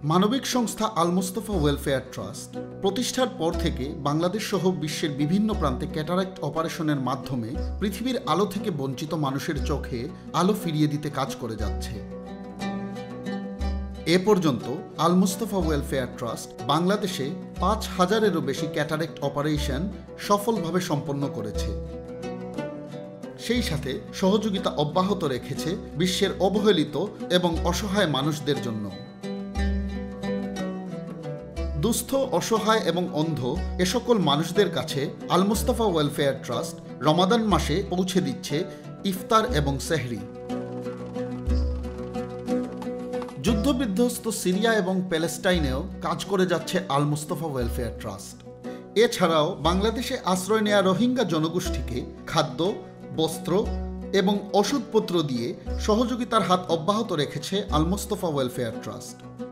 মানবিক সংস্থা আল Mustafa welfare trust প্রতিষ্ঠার পর থেকে বাংলাদেশ সহ বিশ্বের বিভিন্ন প্রান্তে ক্যাটারাক্ট অপারেশনের মাধ্যমে পৃথিবীর আলো থেকে বঞ্চিত মানুষের চোখে আলো ফিরিয়ে দিতে কাজ করে যাচ্ছে। এ পর্যন্ত আল মুস্তফা ওয়েলফেয়ার ট্রাস্ট বাংলাদেশে ৫,০০০-এরও বেশি ক্যাটারাক্ট অপারেশন সফলভাবে সম্পন্ন করেছে। সেই সাথে সহযোগিতা অব্যাহত রেখেছে বিশ্বের অবহেলিত এবং অসহায় মানুষদের জন্য। দুস্থ, অসহায় এবং অন্ধ এ সকল মানুষদের কাছে আল মুস্তফা ওয়েলফেয়ার ট্রাস্ট রমাদান মাসে পৌঁছে দিচ্ছে ইফতার এবং সেহরি। যুদ্ধবিধ্বস্ত সিরিয়া এবং প্যালেস্টাইনেও কাজ করে যাচ্ছে আল মুস্তফা ওয়েলফেয়ার ট্রাস্ট। এছাড়াও বাংলাদেশে আশ্রয় নেয়া রোহিঙ্গা জনগোষ্ঠীকে খাদ্য, বস্ত্র এবং ওষুধপত্র দিয়ে সহযোগিতার হাত অব্যাহত রেখেছে আল মুস্তফা ওয়েলফেয়ার ট্রাস্ট।